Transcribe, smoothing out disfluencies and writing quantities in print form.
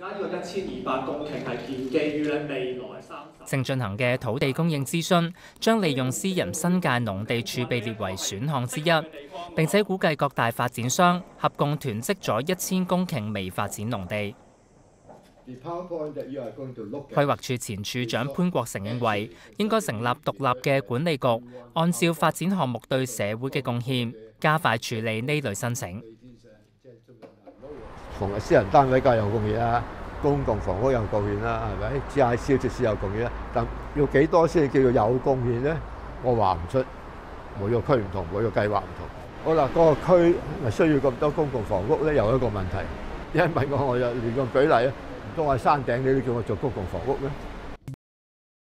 而家呢個1200公頃係建基於咧未來30。 正進行嘅土地供應諮詢，將利用私人新界農地儲備列為選項之一，並且估計各大發展商合共囤積咗1000公頃未發展農地。規劃署前署長潘國成認為，應該成立獨立嘅管理局，按照發展項目對社會嘅貢獻，加快處理呢類申請。 同私人單位梗係有貢獻啦，公共房屋有貢獻啦，係咪？GIC 即係有貢獻啦，但要幾多先叫做有貢獻咧？我話唔出，每個區唔同，每個計劃唔同。好啦，嗰個區咪需要咁多公共房屋咧？又一個問題。一問我就亂咁舉例啊，唔通我係山頂，你都叫我做公共房屋咩？